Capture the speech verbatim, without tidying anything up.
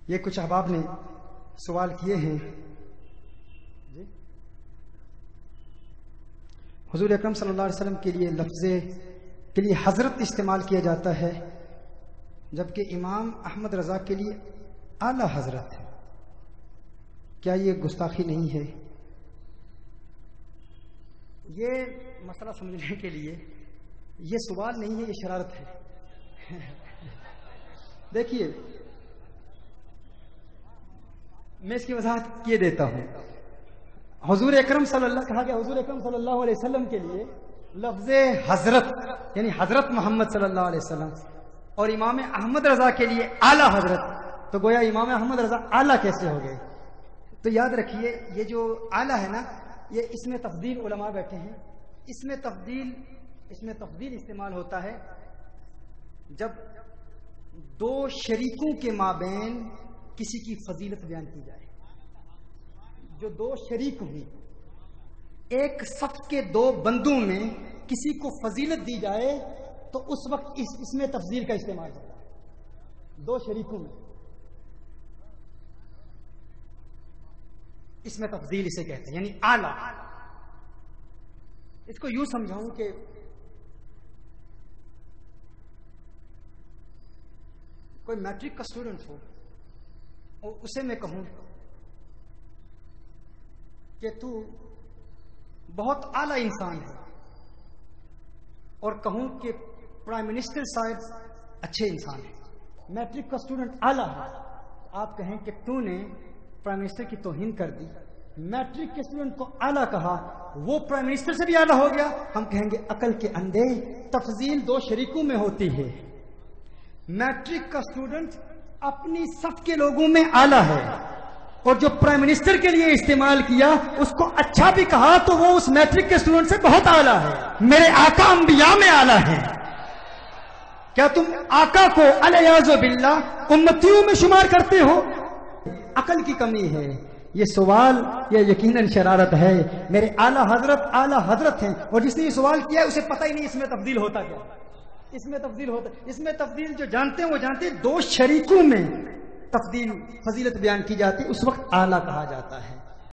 یہ کچھ احباب نے سوال کیے ہیں جی حضور اکرم صلی اللہ علیہ وسلم کے لیے لفظ کے لیے حضرت استعمال کیا جاتا ہے جبکہ امام احمد رضا کے لیے اعلی حضرت ہے، کیا یہ گستاخی نہیں ہے؟ یہ مسئلہ سمجھنے کے لیے یہ سوال نہیں ہے، یہ شرارت ہے۔ دیکھیے میں اس کی وضاحت کیے دیتا ہوں۔ حضور اکرم صلی اللہ کہا گیا حضور اکرم صلی اللہ علیہ وسلم کے لیے لفظ حضرت یعنی حضرت محمد صلی اللہ علیہ وسلم اور امام احمد رضا کے لیے اعلی حضرت، تو گویا امام احمد رضا اعلی کیسے ہو گئے؟ تو یاد رکھیے یہ جو اعلی ہے نا، یہ اس میں تفضیل علماء بیٹھے ہیں، اس میں تفضیل اس میں تفضیل استعمال ہوتا ہے جب دو شریکوں کے مابین کسی کی فضیلت بیان کی جائے۔ جو دو شریک ہوئی، ایک صف کے دو بندوں میں کسی کو فضیلت دی جائے تو اس وقت اس, اس میں تفضیل کا استعمال ہوتا ہے۔ دو شریکوں میں اس میں تفضیل اسے کہتے ہیں، یعنی اعلی۔ اس کو یوں سمجھاؤں کہ کوئی میٹرک کا اسٹوڈنٹ ہو اور اسے میں کہوں کہ تو بہت اعلی انسان ہے، اور کہوں کہ پرائم منسٹر صاحب اچھے انسان ہیں، میٹرک کا اسٹوڈنٹ اعلی ہے، آپ کہیں کہ تو نے پرائم منسٹر کی توہین کر دی۔ میٹرک کے اسٹوڈنٹ کو اعلی کہا، وہ پرائم منسٹر سے بھی اعلی ہو گیا، ہم کہیں گے عقل کے اندھے، تفضیل دو شریکوں میں ہوتی ہے۔ میٹرک کا اسٹوڈنٹ اپنی صف کے لوگوں میں اعلی ہے، اور جو پرائم منسٹر کے لیے استعمال کیا اس کو اچھا بھی کہا تو وہ اس میٹرک کے اسٹوڈنٹ سے بہت اعلی ہے۔ میرے آقا انبیاء میں اعلی ہیں، کیا تم آقا کو الیاذ باللہ امتیوں میں شمار کرتے ہو؟ عقل کی کمی ہے یہ سوال، یہ یقیناً شرارت ہے۔ میرے اعلی حضرت اعلی حضرت ہیں، اور جس نے یہ سوال کیا ہے اسے پتہ ہی نہیں اس میں تبدیل ہوتا کیا، اس میں تبدیل ہوتا اس میں تبدیل جو جانتے ہیں وہ جانتے ہیں، دو شریکوں میں تفضیل فضیلت بیان کی جاتی ہے، اس وقت اعلیٰ کہا جاتا ہے۔